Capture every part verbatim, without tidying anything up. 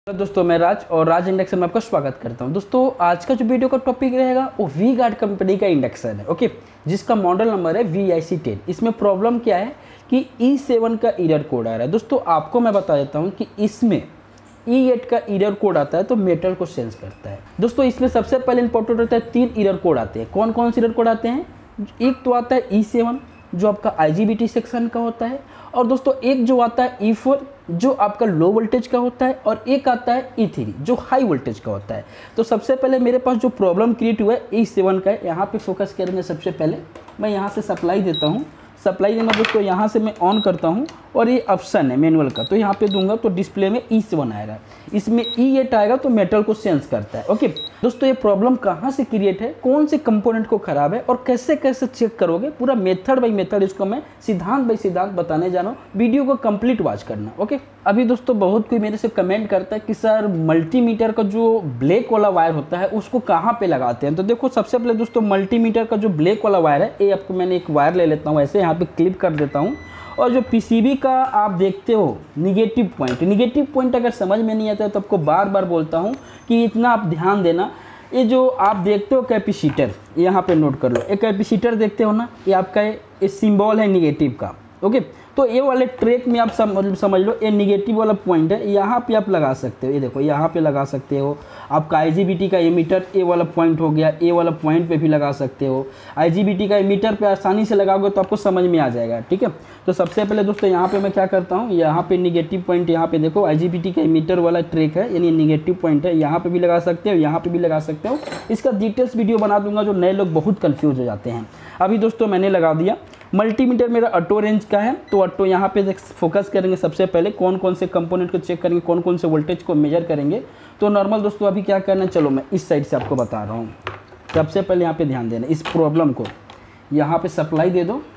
Hello दोस्तों, मैं राज और राज इंडक्शन में आपका स्वागत करता हूं। दोस्तों आज का जो वीडियो का टॉपिक रहेगा वो वी गार्ड कंपनी का इंडक्शन है, ओके, जिसका मॉडल नंबर है वी आई सी टेन। इसमें प्रॉब्लम क्या है कि ई सेवन का एरर कोड आ रहा है। दोस्तों आपको मैं बता देता हूं कि इसमें ई एट का एरर कोड आता है तो मेटल को सेंस करता है। दोस्तों इसमें सबसे पहले इंपॉर्टेंट होता है, तीन एरर कोड आते हैं। कौन कौन से एरर कोड आते हैं? एक तो आता है ई सेवन जो आपका I G B T section का होता है, और दोस्तों एक जो आता है ई फोर जो आपका लो वोल्टेज का होता है, और एक आता है ई थ्री जो हाई वोल्टेज का होता है। तो सबसे पहले मेरे पास जो प्रॉब्लम क्रिएट हुआ है ई सेवन का है, यहाँ पे फोकस करेंगे। सबसे पहले मैं यहाँ से सप्लाई देता हूँ। सप्लाई देना दोस्तों यहाँ से मैं ऑन करता हूँ और ये ऑप्शन है मैनुअल का, तो यहाँ पे दूंगा तो डिस्प्ले में ई सेवन आएगा। इसमें ई एट आएगा तो मेटल को सेंस करता है। ओके दोस्तों, ये प्रॉब्लम कहाँ से क्रिएट है, कौन से कंपोनेंट को खराब है और कैसे कैसे चेक करोगे, पूरा मेथड बाई मेथड इसको मैं सिद्धांत बाई सिद्धांत बताने जा रहा हूँ। वीडियो को कंप्लीट वॉच करना। ओके अभी दोस्तों बहुत कोई मेरे से कमेंट करता है कि सर मल्टीमीटर का जो ब्लैक वाला वायर होता है उसको कहाँ पे लगाते हैं। तो देखो सबसे पहले दोस्तों मल्टीमीटर का जो ब्लैक वाला वायर है, ये आपको मैंने एक वायर ले लेता हूँ, ऐसे यहाँ पे क्लिप कर देता हूँ। और जो पीसीबी का आप देखते हो निगेटिव पॉइंट, निगेटिव पॉइंट अगर समझ में नहीं आता है तो आपको बार बार बोलता हूँ कि इतना आप ध्यान देना। ये जो आप देखते हो कैपेसिटर, यहाँ पे नोट कर लो, एक कैपेसिटर देखते हो ना, ये आपका ये सिंबल है निगेटिव का। ओके तो ये वाले ट्रैक में आप सम, समझ लो ये निगेटिव वाला पॉइंट है, यहाँ पे आप लगा सकते हो। ये देखो यहाँ पे लगा सकते हो। आपका आईजीबीटी का एमीटर ए वाला पॉइंट हो गया, ए वाला पॉइंट पे भी लगा सकते हो। आईजीबीटी का एमीटर पे आसानी से लगाओगे तो आपको समझ में आ जाएगा। ठीक है, तो सबसे पहले दोस्तों यहाँ पे मैं क्या करता हूँ, यहाँ पे निगेटिव पॉइंट, यहाँ पे देखो आईजीबीटी का एमीटर वाला ट्रैक है, यानी निगेटिव पॉइंट है, यहाँ पे भी लगा सकते हो, यहाँ पे भी लगा सकते हो। इसका डिटेल्स वीडियो बना दूंगा, जो नए लोग बहुत कन्फ्यूज हो जाते हैं। अभी दोस्तों मैंने लगा दिया। मल्टीमीटर मेरा ऑटो रेंज का है, तो ऑटो यहाँ पे फोकस करेंगे। सबसे पहले कौन कौन से कंपोनेंट को चेक करेंगे, कौन कौन से वोल्टेज को मेजर करेंगे। तो नॉर्मल दोस्तों अभी क्या करना है, चलो मैं इस साइड से आपको बता रहा हूँ। सबसे पहले यहाँ पे ध्यान देना, इस प्रॉब्लम को यहाँ पे सप्लाई दे दो।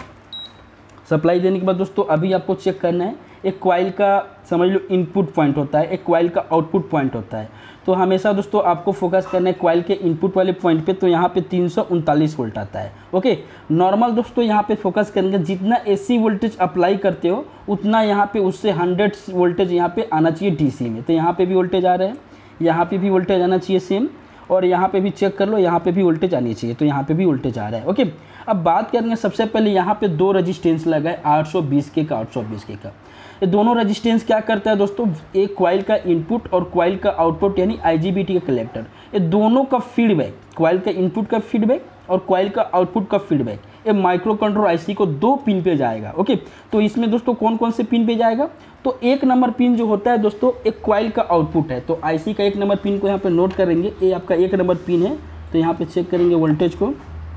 सप्लाई देने के बाद दोस्तों अभी आपको चेक करना है, एक कॉइल का समझ लो इनपुट पॉइंट होता है, एक कॉइल का आउटपुट पॉइंट होता है। तो हमेशा दोस्तों आपको फोकस करना है कॉइल के इनपुट वाले पॉइंट पे, तो यहाँ पे तीन सौ उनतालीस वोल्ट आता है। ओके नॉर्मल दोस्तों यहाँ पे फोकस करेंगे, जितना एसी वोल्टेज अप्लाई करते हो उतना यहाँ पे उससे हंड्रेड वोल्टेज यहाँ पे आना चाहिए डीसी में। तो यहाँ पे भी वोल्टेज आ रहा है, यहाँ पे भी वोल्टेज आना चाहिए सेम, और यहाँ पे भी चेक कर लो, यहाँ पे भी वोल्टेज आनी चाहिए, तो यहाँ पे भी वोल्टेज आ रहा है। ओके अब बात करेंगे, सबसे पहले यहाँ पे दो रजिस्टेंस लगा है, आठ सौ बीस के का आठ सौ बीस के का। ये दोनों रजिस्टेंस क्या करता है दोस्तों, एक कॉइल का इनपुट और कॉइल का आउटपुट यानी आईजीबीटी का कलेक्टर, ये दोनों का फीडबैक, कॉइल का इनपुट का फीडबैक और कॉइल का आउटपुट का फीडबैक, ये माइक्रो कंट्रोल आईसी को दो पिन पे जाएगा। ओके तो इसमें दोस्तों कौन कौन से पिन पे जाएगा, तो एक नंबर पिन जो होता है दोस्तों एक कॉइल का आउटपुट है, तो आईसी का एक नंबर पिन को यहाँ पे नोट करेंगे, ये आपका एक नंबर पिन है। तो यहाँ पे चेक करेंगे वोल्टेज को,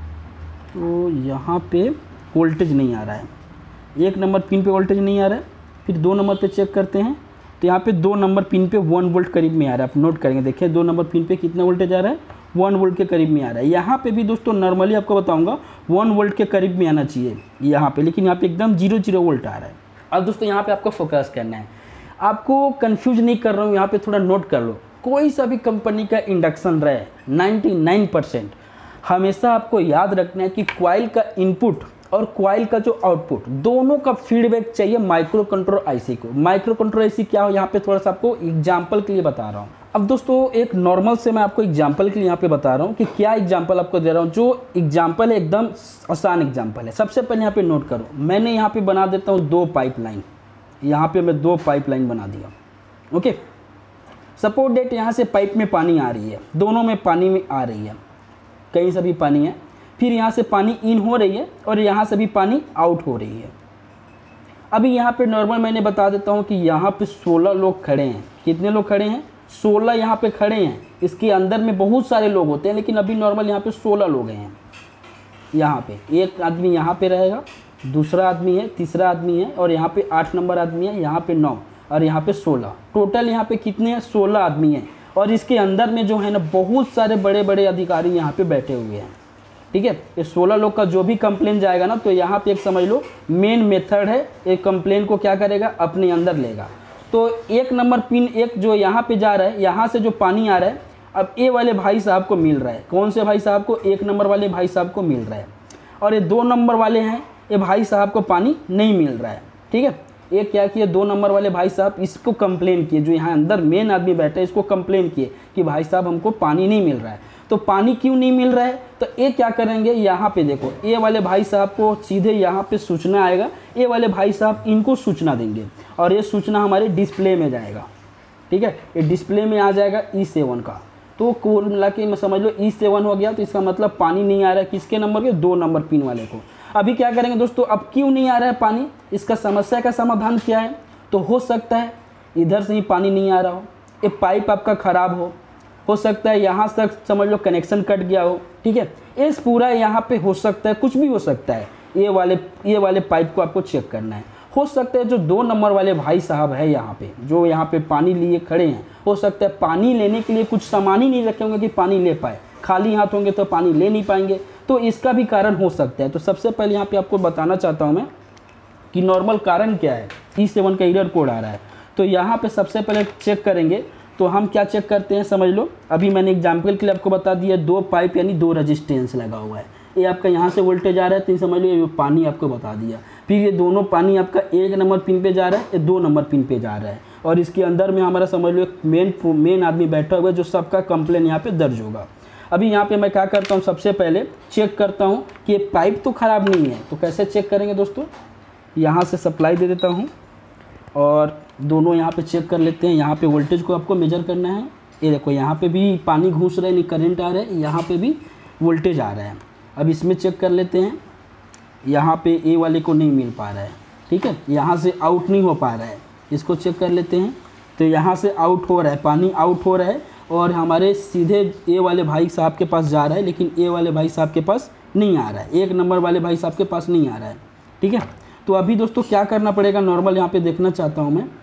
तो यहाँ पे वोल्टेज नहीं आ रहा है, एक नंबर पिन पे वोल्टेज नहीं आ रहा है। फिर दो नंबर पे चेक करते हैं, तो यहाँ पे दो नंबर पिन पे वन वोल्ट करीब में आ रहा है। आप नोट करेंगे, देखिए दो नंबर पिन पे कितना वोल्टेज आ रहा है, वन वोल्ट के करीब में आ रहा है। यहाँ पे भी दोस्तों नॉर्मली आपको बताऊंगा वन वोल्ट के करीब में आना चाहिए यहाँ पे, लेकिन यहाँ पे एकदम जीरो जीरो वोल्ट आ रहा है। अब दोस्तों यहाँ पे आपको फोकस करना है, आपको कंफ्यूज नहीं कर रहा हूँ, यहाँ पे थोड़ा नोट कर लो। कोई सा भी कंपनी का इंडक्शन रहे नाइन्टी नाइन परसेंट हमेशा आपको याद रखना है कि कॉइल का इनपुट और कॉइल का जो आउटपुट दोनों का फीडबैक चाहिए माइक्रो कंट्रोल आईसी को। माइक्रो कंट्रोल आईसी क्या हो, यहाँ पे थोड़ा सा आपको एग्जांपल के लिए बता रहा हूँ। अब दोस्तों एक नॉर्मल से मैं आपको एग्जांपल के लिए यहाँ पे बता रहा हूँ कि क्या एग्जांपल आपको दे रहा हूँ। जो एग्जांपल है एकदम आसान एग्जांपल है। सबसे पहले यहाँ पे नोट करो, मैंने यहाँ पे बना देता हूँ दो पाइपलाइन, यहाँ पे मैं दो पाइपलाइन बना दिया। ओके सपोज डेट यहाँ से पाइप में पानी आ रही है, दोनों में पानी में आ रही है, कहीं से भी पानी है, फिर यहाँ से पानी इन हो रही है और यहाँ से भी पानी आउट हो रही है। अभी यहाँ पे नॉर्मल मैंने बता देता हूँ कि यहाँ पे सोलह लोग खड़े हैं। कितने लोग खड़े हैं? सोलह यहाँ पे खड़े हैं। इसके अंदर में बहुत सारे लोग होते हैं, लेकिन अभी नॉर्मल यहाँ पे सोलह लोग हैं। यहाँ पे एक आदमी यहाँ पे रहेगा, दूसरा आदमी है, तीसरा आदमी है, और यहाँ पे आठ नंबर आदमी है, यहाँ पे नौ, और यहाँ पे सोलह। टोटल यहाँ पे कितने हैं? सोलह आदमी हैं। और इसके अंदर में जो है ना बहुत सारे बड़े बड़े अधिकारी यहाँ पे बैठे हुए हैं। ठीक है, ये सोलह लोग का जो भी कंप्लेन जाएगा ना, तो यहाँ पे एक समझ लो मेन मेथड है, एक कंप्लेन को क्या करेगा, अपने अंदर लेगा। तो एक नंबर पिन एक जो यहाँ पे जा रहा है, यहाँ से जो पानी आ रहा है अब ए वाले भाई साहब को मिल रहा है। कौन से भाई साहब को? एक नंबर वाले भाई साहब को मिल रहा है। और ये दो नंबर वाले हैं, ये भाई साहब को पानी नहीं मिल रहा है। ठीक है, एक क्या किए, दो नंबर वाले भाई साहब इसको कंप्लेन किए, जो यहाँ अंदर मेन आदमी बैठे इसको कंप्लेन किए कि भाई साहब हमको पानी नहीं मिल रहा है। तो पानी क्यों नहीं मिल रहा है, तो ये क्या करेंगे, यहाँ पे देखो ए वाले भाई साहब को सीधे यहाँ पे सूचना आएगा, ए वाले भाई साहब इनको सूचना देंगे और ये सूचना हमारे डिस्प्ले में जाएगा। ठीक है, ये डिस्प्ले में आ जाएगा ई सेवन का। तो कुल मिला के मैं समझ लो ई सेवन हो गया। तो इसका मतलब पानी नहीं आ रहा है किसके नंबर के, दो नंबर पिन वाले को। अभी क्या करेंगे दोस्तों, अब क्यों नहीं आ रहा है पानी, इसका समस्या का समाधान क्या है। तो हो सकता है इधर से ही पानी नहीं आ रहा हो, ये पाइप आपका ख़राब हो हो सकता है यहाँ तक समझ लो कनेक्शन कट गया हो। ठीक है, इस पूरा यहाँ पे हो सकता है, कुछ भी हो सकता है। ये वाले ये वाले पाइप को आपको चेक करना है। हो सकता है जो दो नंबर वाले भाई साहब है यहाँ पे, जो यहाँ पे पानी लिए खड़े हैं, हो सकता है पानी लेने के लिए कुछ सामान ही नहीं रखे होंगे कि पानी ले पाए, खाली हाथ होंगे तो पानी ले नहीं पाएंगे। तो इसका भी कारण हो सकता है। तो सबसे पहले यहाँ पे आपको बताना चाहता हूँ मैं कि नॉर्मल कारण क्या है, ई सेवन का एरर कोड आ रहा है। तो यहाँ पे सबसे पहले चेक करेंगे। तो हम क्या चेक करते हैं समझ लो, अभी मैंने एग्जाम्पल के लिए आपको बता दिया, दो पाइप यानी दो रजिस्टेंस लगा हुआ है। ये आपका यहाँ से वोल्टेज आ रहा है, तो समझ लो ये पानी आपको बता दिया। फिर ये दोनों पानी आपका एक नंबर पिन पे जा रहा है, ये दो नंबर पिन पे जा रहा है। और इसके अंदर में हमारा समझ लो एक मेन मेन आदमी बैठा हुआ है, जो सबका कंप्लेन यहाँ पे दर्ज होगा। अभी यहाँ पे मैं क्या करता हूँ, सबसे पहले चेक करता हूँ कि ये पाइप तो ख़राब नहीं है। तो कैसे चेक करेंगे दोस्तों, यहाँ से सप्लाई दे देता हूँ और दोनों यहाँ पे चेक कर लेते हैं। यहाँ पे वोल्टेज को आपको मेजर करना है। ये देखो यहाँ पे भी पानी घुस रहा है, नहीं करंट आ रहा है, यहाँ पे भी वोल्टेज आ रहा है। अब इसमें चेक कर लेते हैं, यहाँ पे ए वाले को नहीं मिल पा रहा है। ठीक है, यहाँ से आउट नहीं हो पा रहा है, इसको चेक कर लेते हैं। तो यहाँ से आउट हो रहा है, पानी आउट हो रहा है और हमारे सीधे ए वाले भाई साहब के पास जा रहा है, लेकिन ए वाले भाई साहब के पास नहीं आ रहा है, एक नंबर वाले भाई साहब के पास नहीं आ रहा है। ठीक है, तो अभी दोस्तों क्या करना पड़ेगा, नॉर्मल यहाँ पे देखना चाहता हूँ मैं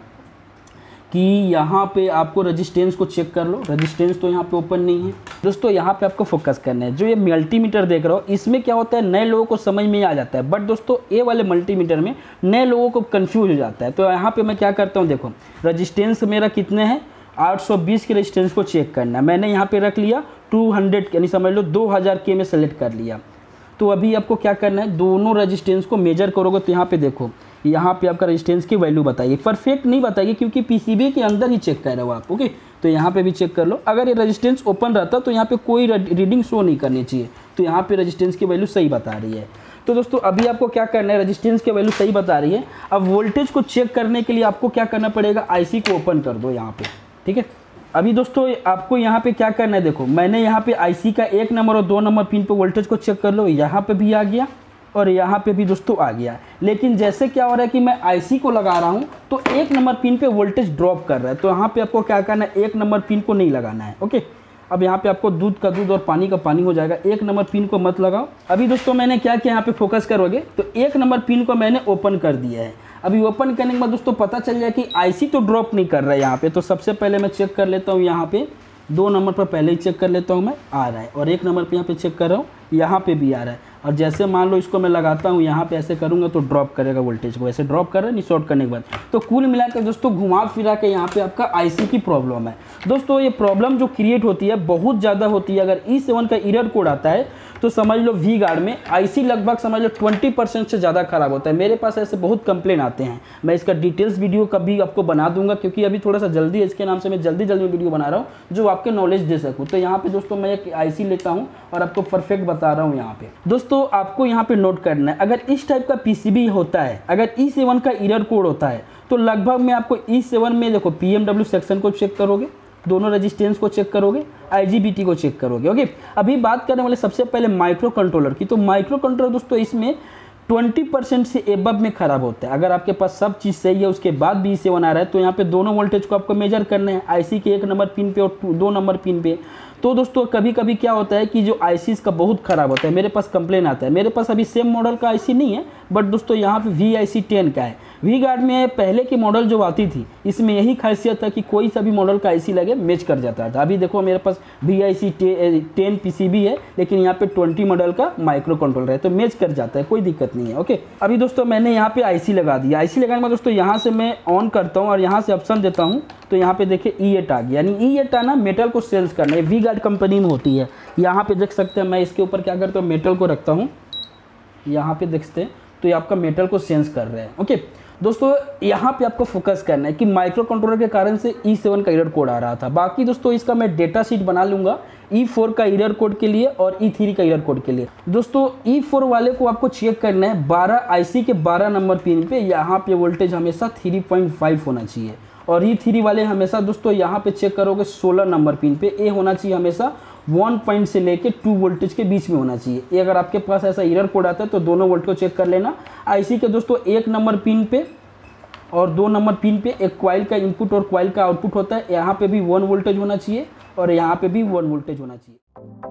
कि यहाँ पे आपको रेजिस्टेंस को चेक कर लो। रेजिस्टेंस तो यहाँ पे ओपन नहीं है दोस्तों। यहाँ पे आपको फोकस करना है। जो ये मल्टीमीटर देख रहे हो, इसमें क्या होता है, नए लोगों को समझ में आ जाता है, बट दोस्तों ये वाले मल्टीमीटर में नए लोगों को कंफ्यूज हो जाता है। तो यहाँ पे मैं क्या करता हूँ, देखो रेजिस्टेंस मेरा कितने हैं, आठ सौ बीस के रेजिस्टेंस को चेक करना है। मैंने यहाँ पे रख लिया दो सौ यानी समझ लो दो हज़ार के में सेलेक्ट कर लिया। तो अभी आपको क्या करना है, दोनों रेजिस्टेंस को मेजर करोगे तो यहाँ पे देखो, यहाँ पे आपका रेजिस्टेंस की वैल्यू बताइए। परफेक्ट नहीं बताइए क्योंकि पीसीबी के अंदर ही चेक कर रहे हो आप। ओके, तो यहाँ पे भी चेक कर लो। अगर ये रेजिस्टेंस ओपन रहता तो यहाँ पे कोई रीडिंग शो नहीं करनी चाहिए। तो यहाँ पे रेजिस्टेंस की वैल्यू सही बता रही है। तो दोस्तों अभी आपको क्या करना है, रेजिस्टेंस की वैल्यू सही बता रही है। अब वोल्टेज को चेक करने के लिए आपको क्या करना पड़ेगा, आईसी को ओपन कर दो यहाँ पे। ठीक है, अभी दोस्तों आपको यहाँ पे क्या करना है, देखो मैंने यहाँ पे आईसी का एक नंबर और दो नंबर पिन पे वोल्टेज को चेक कर लो। यहाँ पे भी आ गया और यहाँ पे भी दोस्तों आ गया। लेकिन जैसे क्या हो रहा है कि मैं आईसी को लगा रहा हूँ तो एक नंबर पिन पे वोल्टेज ड्रॉप कर रहा है। तो यहाँ पे आपको क्या करना है, एक नंबर पिन को नहीं लगाना है। ओके, अब यहाँ पे आपको दूध का दूध और पानी का पानी हो जाएगा, एक नंबर पिन को मत लगाओ। अभी दोस्तों मैंने क्या किया, यहाँ पे फोकस करोगे तो एक नंबर पिन को मैंने ओपन कर दिया है। अभी ओपन करने के बाद दोस्तों पता चल जाए कि आईसी तो ड्रॉप नहीं कर रहा है यहाँ पे। तो सबसे पहले मैं चेक कर लेता हूँ, यहाँ पे दो नंबर पर पहले ही चेक कर लेता हूँ मैं, आ रहा है। और एक नंबर पे यहाँ पे चेक कर रहा हूँ, यहाँ पे भी आ रहा है। और जैसे मान लो इसको मैं लगाता हूँ यहाँ पे ऐसे करूँगा तो ड्रॉप करेगा वोल्टेज को, ऐसे ड्रॉप कर रहा है नहीं शॉर्ट करने के बाद। तो कुल मिलाकर दोस्तों घुमा फिरा के यहाँ पे आपका आईसी की प्रॉब्लम है। दोस्तों ये प्रॉब्लम जो क्रिएट होती है बहुत ज़्यादा होती है। अगर ई सेवन का एरर कोड आता है तो समझ लो वी गार्ड में आईसी लगभग समझ लो बीस परसेंट से ज़्यादा खराब होता है। मेरे पास ऐसे बहुत कंप्लेन आते हैं। मैं इसका डिटेल्स वीडियो कभी आपको बना दूंगा क्योंकि अभी थोड़ा सा जल्दी है, इसके नाम से मैं जल्दी जल्दी वीडियो बना रहा हूँ जो आपके नॉलेज दे सकूँ। तो यहाँ पे दोस्तों मैं एक आईसी लेता हूँ और आपको परफेक्ट बता रहा हूँ। यहाँ पे दोस्तों आपको यहाँ पे नोट करना है, अगर इस टाइप का पीसीबी होता है, अगर ई सेवन का एरर कोड होता है तो लगभग मैं आपको ई सेवन में देखो पीएमडब्ल्यू सेक्शन को चेक करोगे, दोनों रेजिस्टेंस को चेक करोगे, आईजीबीटी को चेक करोगे। ओके, अभी बात करने वाले सबसे पहले माइक्रो कंट्रोलर की। तो माइक्रो कंट्रोलर दोस्तों इसमें बीस परसेंट से एबव में खराब होता है। अगर आपके पास सब चीज़ सही है उसके बाद भी ई सेवन आ रहा है तो यहाँ पे दोनों वोल्टेज को आपको मेजर करना है, आईसी के एक नंबर पिन पे और दो नंबर पिन पे। तो दोस्तों कभी कभी क्या होता है कि जो आईसी का बहुत ख़राब होता है, मेरे पास कंप्लेन आता है। मेरे पास अभी सेम मॉडल का आईसी नहीं है बट दोस्तों यहाँ पे वी आई सी टेन का है। वी गार्ड में पहले की मॉडल जो आती थी इसमें यही खासियत था कि कोई सा भी मॉडल का आईसी लगे मैच कर जाता था। अभी देखो मेरे पास V I C ten PCB है लेकिन यहाँ पे ट्वेंटी मॉडल का माइक्रो कंट्रोलर है तो मैच कर जाता है, कोई दिक्कत नहीं है। ओके, अभी दोस्तों मैंने यहाँ पे आईसी लगा दिया। आईसी लगाने के बाद दोस्तों यहाँ से मैं ऑन करता हूँ और यहाँ से ऑप्शन देता हूँ तो यहाँ पे देखिए ई एट आ गया। यानी ई एट आना मेटल को सेल्स करना है, वी गार्ड कंपनी में होती है। यहाँ पे देख सकते हैं मैं इसके ऊपर क्या करता हूँ, मेटल को रखता हूँ, यहाँ पे देखते हैं तो ये आपका मेटल को सेंस कर रहे हैं। ओके, दोस्तों यहाँ पे आपको फोकस करना है कि माइक्रो कंट्रोलर के कारण से ई सेवन का एरर कोड आ रहा था। बाकी दोस्तों इसका मैं डेटा शीट बना लूँगा ई फोर का एरर कोड के लिए और ई थ्री का एरर कोड के लिए। दोस्तों ई फोर वाले को आपको चेक करना है बारह आईसी के बारह नंबर पिन पे, यहाँ पे वोल्टेज हमेशा थ्री पॉइंट फाइव होना चाहिए। और ई थ्री वाले हमेशा दोस्तों यहाँ पे चेक करोगे सोलह नंबर पिन पे, ए होना चाहिए हमेशा वन पॉइंट से लेके टू वोल्टेज के बीच में होना चाहिए। ये अगर आपके पास ऐसा एरर कोड आता है तो दोनों वोल्ट को चेक कर लेना। आईसी के दोस्तों एक नंबर पिन पे और दो नंबर पिन पे एक क्वाइल का इनपुट और क्वाइल का आउटपुट होता है, यहाँ पे भी वन वोल्टेज होना चाहिए और यहाँ पे भी वन वोल्टेज होना चाहिए।